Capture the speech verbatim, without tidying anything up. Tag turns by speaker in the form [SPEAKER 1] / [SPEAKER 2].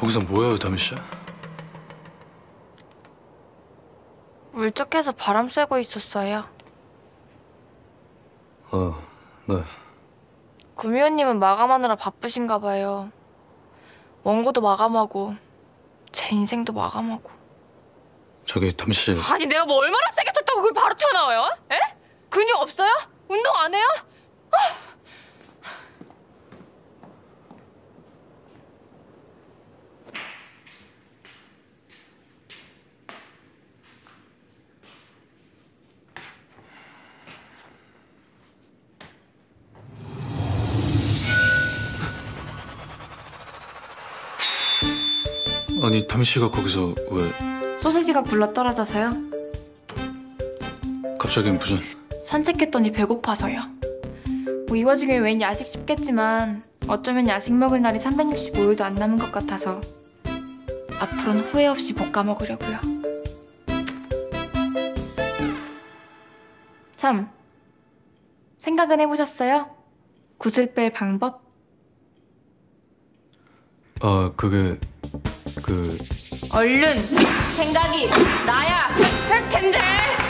[SPEAKER 1] 거기서 뭐해요, 다미 씨?
[SPEAKER 2] 울적해서 바람 쐬고 있었어요.
[SPEAKER 1] 어, 네.
[SPEAKER 2] 구미호님은 마감하느라 바쁘신가 봐요. 원고도 마감하고 제 인생도 마감하고.
[SPEAKER 1] 저기 다미 씨.
[SPEAKER 2] 아니 내가 뭐 얼마나 세게 쳤다고 그걸 바로 튀어나와요? 에? 근육 없어요? 운동 안 해요?
[SPEAKER 1] 아니 다미 씨가 거기서 왜?
[SPEAKER 2] 소세지가 굴러 떨어져서요.
[SPEAKER 1] 갑자기 무슨?
[SPEAKER 2] 산책했더니 배고파서요. 뭐 이 와중에 웬 야식 싶겠지만 어쩌면 야식 먹을 날이 삼백육십오 일도 안 남은 것 같아서 앞으로는 후회 없이 볶아 먹으려고요. 참, 생각은 해보셨어요? 굿을 뺄 방법?
[SPEAKER 1] 아 그게 그
[SPEAKER 2] 얼른 생각이 나야 할 텐데!